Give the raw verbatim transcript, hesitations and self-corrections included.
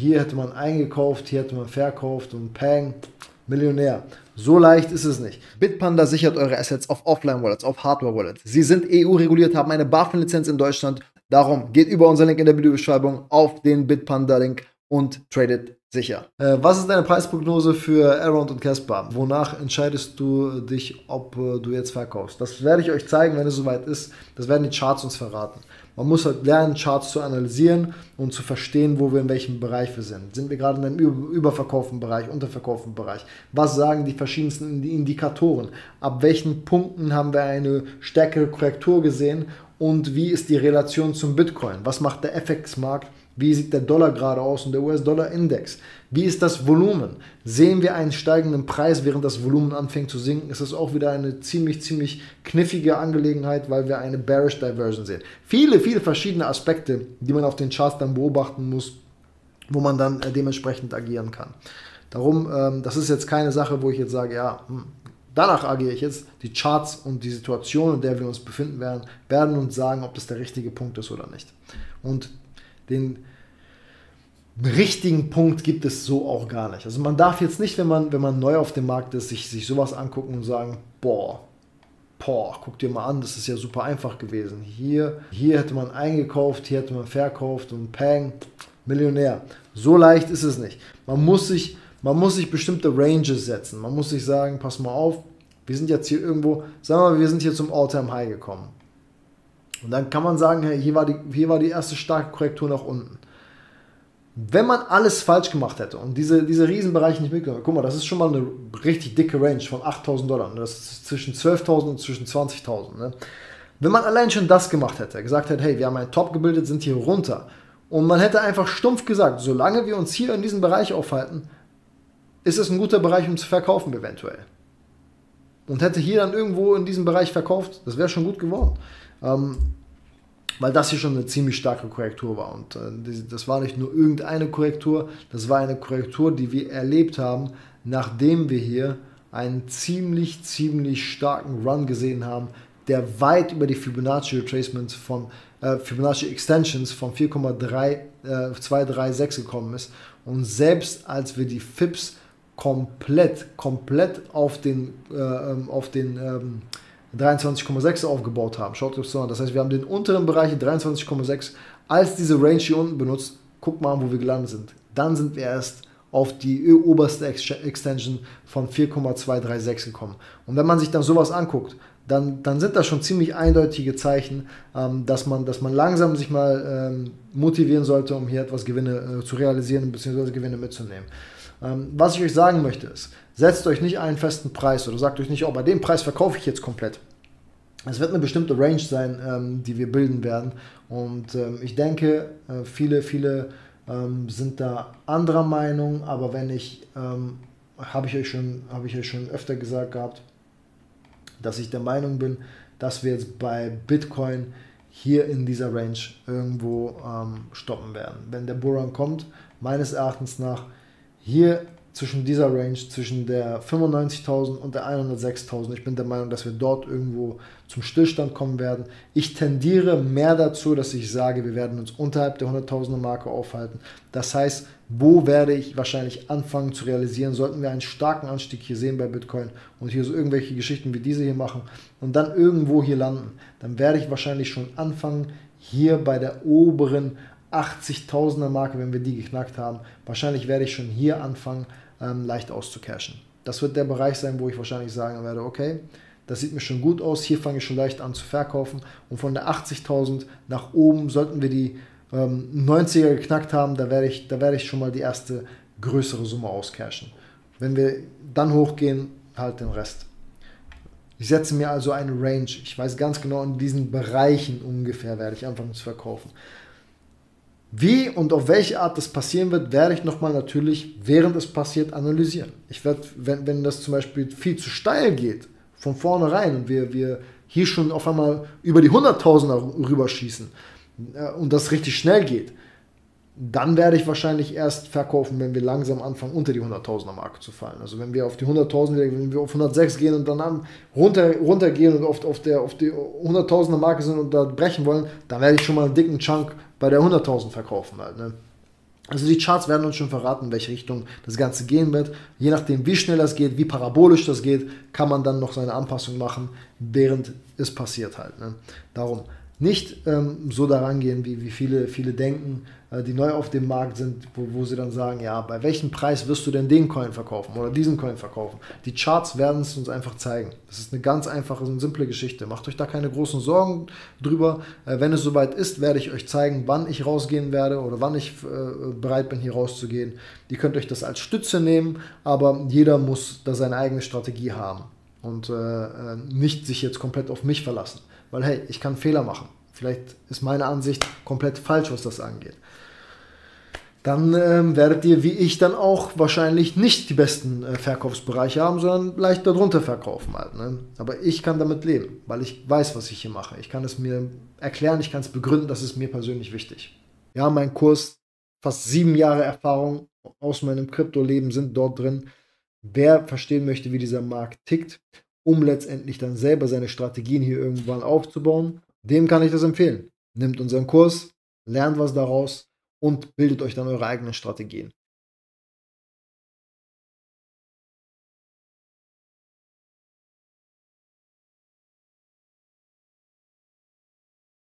hier hätte man eingekauft, hier hätte man verkauft und pang, Millionär. So leicht ist es nicht. Bitpanda sichert eure Assets auf Offline-Wallets, auf Hardware-Wallets. Sie sind E U-reguliert, haben eine BaFin-Lizenz in Deutschland. Darum geht über unseren Link in der Videobeschreibung auf den Bitpanda-Link und tradet sicher. Äh, was ist deine Preisprognose für Around und Casper? Wonach entscheidest du dich, ob äh, du jetzt verkaufst? Das werde ich euch zeigen, wenn es soweit ist. Das werden die Charts uns verraten. Man muss halt lernen, Charts zu analysieren und zu verstehen, wo wir in welchem Bereich wir sind. Sind wir gerade in einem überverkauften Bereich, unterverkauften Bereich? Was sagen die verschiedensten Indikatoren? Ab welchen Punkten haben wir eine stärkere Korrektur gesehen? Und wie ist die Relation zum Bitcoin? Was macht der F X-Markt? Wie sieht der Dollar gerade aus und der U S-Dollar-Index? Wie ist das Volumen? Sehen wir einen steigenden Preis, während das Volumen anfängt zu sinken? Ist das auch wieder eine ziemlich, ziemlich knifflige Angelegenheit, weil wir eine Bearish Diversion sehen. Viele, viele verschiedene Aspekte, die man auf den Charts dann beobachten muss, wo man dann äh, dementsprechend agieren kann. Darum, ähm, das ist jetzt keine Sache, wo ich jetzt sage, ja, hm, danach agiere ich jetzt. Die Charts und die Situation, in der wir uns befinden werden, werden uns sagen, ob das der richtige Punkt ist oder nicht. Und den richtigen Punkt gibt es so auch gar nicht. Also man darf jetzt nicht, wenn man, wenn man neu auf dem Markt ist, sich, sich sowas angucken und sagen, boah, boah, guck dir mal an, das ist ja super einfach gewesen. Hier, hier hätte man eingekauft, hier hätte man verkauft und pang, Millionär. So leicht ist es nicht. Man muss sich, man muss sich bestimmte Ranges setzen. Man muss sich sagen, pass mal auf, wir sind jetzt hier irgendwo, sagen wir mal, wir sind hier zum All-Time-High gekommen. Und dann kann man sagen, hey, hier war die, hier war die erste starke Korrektur nach unten. Wenn man alles falsch gemacht hätte und diese, diese Riesenbereiche nicht mitgenommen, guck mal, das ist schon mal eine richtig dicke Range von achttausend Dollar. Das ist zwischen zwölftausend und zwischen zwanzigtausend. Ne? Wenn man allein schon das gemacht hätte, gesagt hätte, hey, wir haben einen Top gebildet, sind hier runter. Und man hätte einfach stumpf gesagt, solange wir uns hier in diesem Bereich aufhalten, ist es ein guter Bereich, um zu verkaufen eventuell. Und hätte hier dann irgendwo in diesem Bereich verkauft, das wäre schon gut geworden. Ähm, weil das hier schon eine ziemlich starke Korrektur war. Und äh, das war nicht nur irgendeine Korrektur, das war eine Korrektur, die wir erlebt haben, nachdem wir hier einen ziemlich, ziemlich starken Run gesehen haben, der weit über die Fibonacci Retracements von äh, Fibonacci Extensions von vier Komma zwei drei sechs gekommen ist. Und selbst als wir die Fips komplett, komplett auf den, äh, auf den ähm, dreiundzwanzig Komma sechs aufgebaut haben. Schaut euch das an. Das heißt, wir haben den unteren Bereich dreiundzwanzig Komma sechs als diese Range hier unten benutzt. Guckt mal an, wo wir gelandet sind. Dann sind wir erst auf die oberste Extension von vier Komma zwei drei sechs gekommen. Und wenn man sich dann sowas anguckt, dann, dann sind das schon ziemlich eindeutige Zeichen, ähm, dass, man, dass man langsam sich mal ähm, motivieren sollte, um hier etwas Gewinne äh, zu realisieren bzw. Gewinne mitzunehmen. Ähm, was ich euch sagen möchte ist, setzt euch nicht einen festen Preis oder sagt euch nicht, oh, bei dem Preis verkaufe ich jetzt komplett. Es wird eine bestimmte Range sein, ähm, die wir bilden werden. Und ähm, ich denke, äh, viele, viele ähm, sind da anderer Meinung, aber wenn ich, ähm, habe ich euch schon, habe ich euch schon öfter gesagt gehabt, dass ich der Meinung bin, dass wir jetzt bei Bitcoin hier in dieser Range irgendwo ähm, stoppen werden. Wenn der Bullrun kommt, meines Erachtens nach hier zwischen dieser Range, zwischen der fünfundneunzigtausend und der hundertsechstausend. Ich bin der Meinung, dass wir dort irgendwo zum Stillstand kommen werden. Ich tendiere mehr dazu, dass ich sage, wir werden uns unterhalb der hunderttausender Marke aufhalten. Das heißt, wo werde ich wahrscheinlich anfangen zu realisieren, sollten wir einen starken Anstieg hier sehen bei Bitcoin und hier so irgendwelche Geschichten wie diese hier machen und dann irgendwo hier landen, dann werde ich wahrscheinlich schon anfangen, hier bei der oberen achtzigtausender Marke, wenn wir die geknackt haben, wahrscheinlich werde ich schon hier anfangen, ähm, leicht auszucashen. Das wird der Bereich sein, wo ich wahrscheinlich sagen werde, okay, das sieht mir schon gut aus, hier fange ich schon leicht an zu verkaufen und von der achtzigtausend nach oben sollten wir die ähm, neunziger geknackt haben, da werde ich, da werde ich schon mal die erste größere Summe auscashen. Wenn wir dann hochgehen, halt den Rest. Ich setze mir also eine Range, ich weiß ganz genau, in diesen Bereichen ungefähr werde ich anfangen zu verkaufen. Wie und auf welche Art das passieren wird, werde ich nochmal natürlich, während es passiert, analysieren. Ich werde, wenn, wenn das zum Beispiel viel zu steil geht, von vornherein und wir, wir hier schon auf einmal über die hunderttausender rüberschießen äh, und das richtig schnell geht, dann werde ich wahrscheinlich erst verkaufen, wenn wir langsam anfangen, unter die hunderttausender Marke zu fallen. Also wenn wir auf die hunderttausend, wenn wir auf hundertsechs gehen und dann runter, runter gehen und auf, auf, der, auf die hunderttausender Marke sind und da brechen wollen, dann werde ich schon mal einen dicken Chunk bei der hunderttausend verkaufen halt, ne? Also die Charts werden uns schon verraten, in welche Richtung das Ganze gehen wird. Je nachdem, wie schnell das geht, wie parabolisch das geht, kann man dann noch seine Anpassung machen, während es passiert halt. Ne? Darum nicht ähm, so daran gehen, wie, wie viele, viele denken, äh, die neu auf dem Markt sind, wo, wo sie dann sagen, ja, bei welchem Preis wirst du denn den Coin verkaufen oder diesen Coin verkaufen? Die Charts werden es uns einfach zeigen. Das ist eine ganz einfache und simple Geschichte. Macht euch da keine großen Sorgen drüber. Äh, wenn es soweit ist, werde ich euch zeigen, wann ich rausgehen werde oder wann ich äh, bereit bin, hier rauszugehen. Ihr könnt euch das als Stütze nehmen, aber jeder muss da seine eigene Strategie haben und äh, nicht sich jetzt komplett auf mich verlassen. Weil, hey, ich kann Fehler machen. Vielleicht ist meine Ansicht komplett falsch, was das angeht. Dann ähm, werdet ihr, wie ich, dann auch wahrscheinlich nicht die besten äh, Verkaufsbereiche haben, sondern leicht darunter verkaufen halt. Ne? Aber ich kann damit leben, weil ich weiß, was ich hier mache. Ich kann es mir erklären, ich kann es begründen, das ist mir persönlich wichtig. Ja, mein Kurs, fast sieben Jahre Erfahrung aus meinem Kryptoleben sind dort drin. Wer verstehen möchte, wie dieser Markt tickt, um letztendlich dann selber seine Strategien hier irgendwann aufzubauen, dem kann ich das empfehlen. Nehmt unseren Kurs, lernt was daraus und bildet euch dann eure eigenen Strategien.